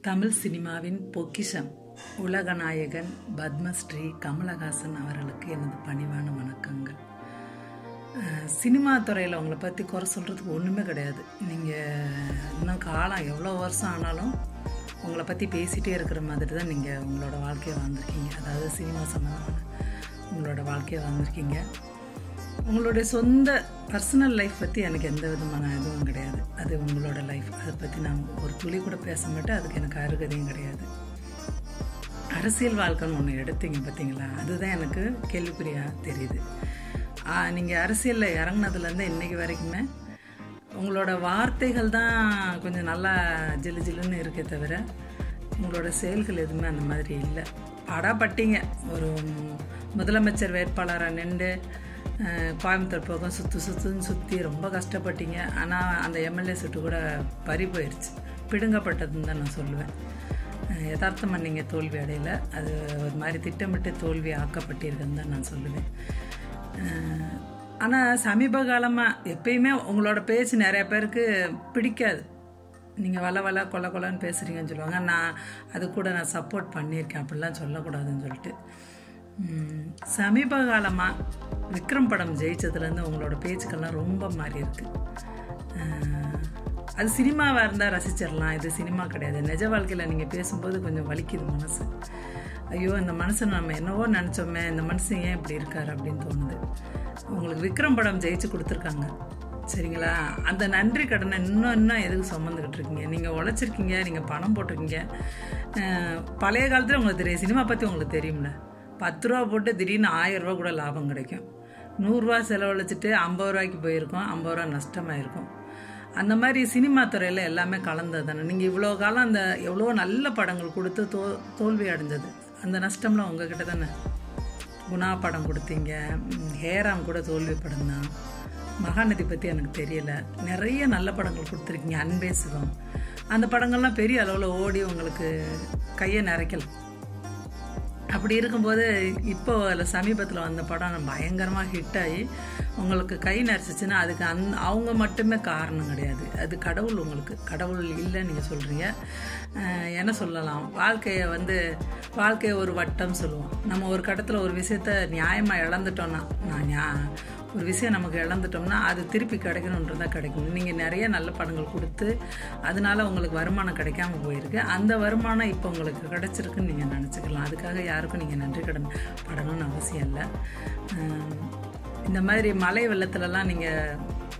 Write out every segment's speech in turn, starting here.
தமிழ் சினிமாவின் பொக்கிஷம் உலகநாயகன் பத்மஸ்ரீ கமலஹாசன் அவர்களுக்கு எனது பணிவான வணக்கங்கள். சினிமா துறையில் உங்களை பற்றி குறை சொல்கிறதுக்கு ஒன்றுமே கிடையாது. நீங்கள் இன்னும் காலம் எவ்வளோ வருஷம் ஆனாலும் உங்களை பற்றி பேசிகிட்டே இருக்கிற மாதிரி தான் நீங்கள் உங்களோட வாழ்க்கையை வாழ்ந்துருக்கீங்க. அதாவது சினிமா சம்மந்தமான உங்களோட வாழ்க்கையை வாழ்ந்துருக்கீங்க. உங்களுடைய சொந்த பர்சனல் லைஃப் பற்றி எனக்கு எந்த விதமான இதுவும் கிடையாது. அது உங்களோட லைஃப், அதை பற்றி நான் ஒரு துளி கூட பேச மாட்டேன். அதுக்கு எனக்கு அருகதையும் கிடையாது. அரசியல் வாழ்க்கைன்னு ஒன்று எடுத்தீங்க பார்த்தீங்களா, அதுதான் எனக்கு கேள்விக்குறியாக தெரியுது. நீங்கள் அரசியலில் இறங்கினதுலேருந்து இன்றைக்கி வரைக்குமே உங்களோட வார்த்தைகள் தான் கொஞ்சம் நல்லா ஜில்லு ஜில்லுன்னு இருக்கே தவிர உங்களோட செயல்கள் எதுவுமே அந்த மாதிரி இல்லை. பாடாப்பட்டீங்க. ஒரு முதலமைச்சர் வேட்பாளராக நின்று கோயம்புத்தூர் பக்கம் சுற்றி ரொம்ப கஷ்டப்பட்டீங்க. ஆனால் அந்த எம்எல்ஏ சீட்டு கூட பறி போயிடுச்சு, பிடுங்கப்பட்டதுன்னு தான் நான் சொல்லுவேன். யதார்த்தமாக நீங்கள் தோல்வி அடையல, அது ஒரு மாதிரி திட்டமிட்டு தோல்வி ஆக்கப்பட்டிருக்குன்னு தான் நான் சொல்லுவேன். ஆனால் சமீப காலமாக எப்பயுமே உங்களோட பேச்சு நிறையா பேருக்கு பிடிக்காது. நீங்கள் வள கொல்லன்னு பேசுகிறீங்கன்னு சொல்லுவாங்க. நான் அது கூட நான் சப்போர்ட் பண்ணியிருக்கேன், அப்படிலாம் சொல்லக்கூடாதுன்னு சொல்லிட்டு. சமீப காலமாக விக்ரம் படம் ஜெயிச்சதுலேருந்து உங்களோட பேச்சுக்கள்லாம் ரொம்ப மாறி இருக்கு. அது சினிமாவாக இருந்தால் ரசிச்சிடலாம், இது சினிமா கிடையாது. நிஜ வாழ்க்கையில் நீங்கள் பேசும்போது கொஞ்சம் வலிக்குது மனசு. ஐயோ, இந்த மனுஷன் நம்ம என்னவோ நினச்சோமே, இந்த மனுஷன் ஏன் இப்படி இருக்கார் அப்படின்னு தோணுது. உங்களுக்கு விக்ரம் படம் ஜெயிச்சு கொடுத்துருக்காங்க, சரிங்களா? அந்த நன்றி கடனை இன்னும் எதுக்கு சுமந்துக்கிட்டு இருக்கீங்க? நீங்கள் உழைச்சிருக்கீங்க, நீங்கள் பணம் போட்டிருக்கீங்க. பழைய காலத்தில் உங்களுக்கு தெரியும், சினிமா பற்றி உங்களுக்கு தெரியும்ல. 10 ரூபா போட்டு திடீர்னு 1000 ரூபா கூட லாபம் கிடைக்கும். 100 ரூபா செலவழிச்சிட்டு 50 ரூபாய்க்கு போயிருக்கோம், 50 ரூபா நஷ்டமாயிருக்கும். அந்த மாதிரி சினிமா துறையில் எல்லாமே கலந்தது தானே. நீங்கள் இவ்வளோ காலம் அந்த எவ்வளோ நல்ல படங்கள் கொடுத்து தோல்வி அடைஞ்சது, அந்த நஷ்டம்லாம் உங்ககிட்ட தானே. குணா படம் கொடுத்தீங்க, ஹேராம் கூட தோல்வி படம் தான். மகாநதி பற்றி எனக்கு தெரியலை. நிறைய நல்ல படங்கள் கொடுத்துருக்கீங்க. அன்பே சிவம், அந்த படங்கள்லாம் பெரிய அளவில் ஓடி உங்களுக்கு கையை நிறைக்கல. அப்படி இருக்கும்போது இப்போ அதில் சமீபத்தில் வந்த படம் பயங்கரமாக ஹிட் ஆகி உங்களுக்கு கை நரைச்சிச்சுன்னா அதுக்கு அவங்க மட்டுமே காரணம் கிடையாது. அது கடவுள், உங்களுக்கு கடவுள் இல்லைன்னு நீங்கள் சொல்கிறீங்க. என்ன சொல்லலாம், வாழ்க்கையை ஒரு வட்டம் சொல்லுவோம். நம்ம ஒரு கட்டத்தில் ஒரு விஷயத்த நியாயமாக இழந்துட்டோன்னா, ஒரு விஷயம் நமக்கு இழந்துட்டோம்னா அது திருப்பி கிடைக்கணுன்றதான் கிடைக்கும். நீங்கள் நிறைய நல்ல படங்கள் கொடுத்து அதனால உங்களுக்கு வருமானம் கிடைக்காம போயிருக்கு. அந்த வருமானம் இப்போ உங்களுக்கு கிடைச்சிருக்குன்னு நீங்கள் நினச்சிக்கலாம். அதுக்காக யாருக்கும் நீங்கள் நன்றி கடன் படணும்னு அவசியம் இல்லை. இந்த மாதிரி மழை வெள்ளத்துலலாம் நீங்கள்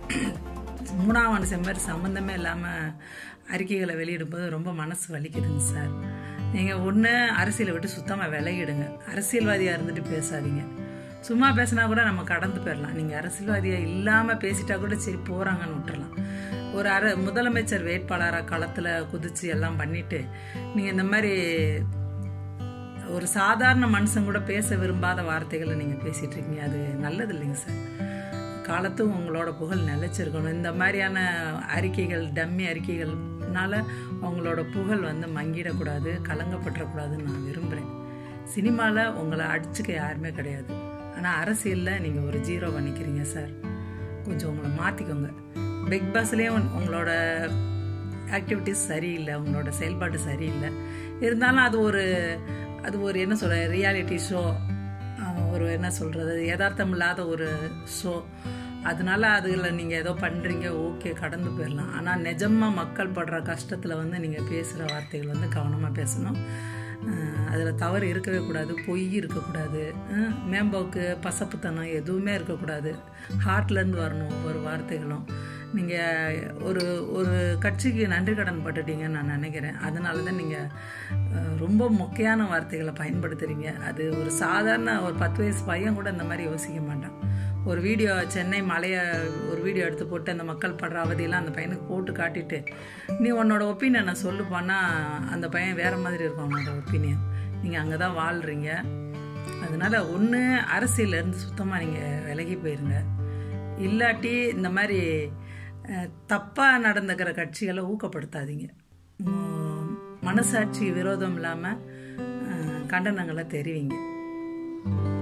3ஆம் மனுஷன் மாதிரி சம்மந்தமே இல்லாமல் அறிக்கைகளை வெளியிடும்போது ரொம்ப மனசு வலிக்குதுங்க சார். நீங்கள் ஒன்று அரசியலை விட்டு சுத்தமாக விலகிடுங்க. அரசியல்வாதியாக இருந்துட்டு பேசாதீங்க. சும்மா பேசினா கூட நம்ம கடந்து போயிடலாம். நீங்கள் அரசியல்வாதியாக இல்லாமல் பேசிட்டா கூட சரி போகிறாங்கன்னு விட்டுறலாம். ஒரு முதலமைச்சர் வேட்பாளராக களத்தில் குதிச்சு எல்லாம் பண்ணிவிட்டு நீங்கள் இந்த மாதிரி ஒரு சாதாரண மனுஷன் கூட பேச விரும்பாத வார்த்தைகளை நீங்கள் பேசிகிட்டு இருக்கீங்க. அது நல்லது இல்லைங்க சார். காலத்தும் உங்களோட புகழ் நிலைச்சிருக்கணும். இந்த மாதிரியான அறிக்கைகள், டம்மி அறிக்கைகள்னால உங்களோட புகழ் மங்கிடக்கூடாது, கலங்கப்பட்டுறக்கூடாதுன்னு நான் விரும்புகிறேன். சினிமாவில் உங்களை அடிச்சுக்க யாருமே கிடையாது. ஆனால் அரசியலில் நீங்கள் ஒரு 0 பண்ணிக்கிறீங்க சார். கொஞ்சம் உங்களை மாற்றிக்கோங்க. பிக் பாஸ்லேயும் உங்களோட ஆக்டிவிட்டிஸ் சரியில்லை, உங்களோட செயல்பாடு சரியில்லை. இருந்தாலும் அது ஒரு என்ன சொல்கிற ரியாலிட்டி ஷோ, ஒரு என்ன சொல்கிறது யதார்த்தம் இல்லாத ஒரு ஷோ. அதனால அதில் நீங்கள் ஏதோ பண்ணுறீங்க, ஓகே, கடந்து போயிடலாம். ஆனால் நிஜமாக மக்கள் படுற கஷ்டத்தில் நீங்கள் பேசுகிற வார்த்தைகள் கவனமாக பேசணும். அதில் தவறு இருக்கவே கூடாது, பொய் இருக்கக்கூடாது, மேம்போக்கு பசப்புத்தனம் எதுவுமே இருக்கக்கூடாது. ஹார்ட்லேருந்து வரணும் ஒவ்வொரு வார்த்தைகளும். நீங்கள் ஒரு கட்சிக்கு நன்றி கடன் பட்டுட்டீங்கன்னு நான் நினைக்கிறேன். அதனால தான் நீங்கள் ரொம்ப மொக்கையான வார்த்தைகளை பயன்படுத்துகிறீங்க. அது ஒரு சாதாரண ஒரு 10 வயசு பையன் கூட இந்த மாதிரி யோசிக்க மாட்டான். ஒரு வீடியோ, சென்னை மலையை ஒரு வீடியோ எடுத்து போட்டு அந்த மக்கள் படுற அவதியெல்லாம் அந்த பையனுக்கு போட்டு காட்டிட்டு நீ உன்னோட ஒப்பீனியனை சொல்லுப்பான்னா அந்த பையன் வேறு மாதிரி இருக்கும் அவனோட ஒப்பீனியன். நீங்கள் அங்கே தான் வாழ்கிறீங்க. அதனால் ஒன்று அரசியலேருந்து சுத்தமாக நீங்கள் விலகி போயிருங்க. இல்லாட்டி இந்த மாதிரி தப்பாக நடந்துக்கிற கட்சிகளை ஊக்கப்படுத்தாதீங்க. மனசாட்சி விரோதம் இல்லாமல் கண்டனங்களை தெரிவிங்க.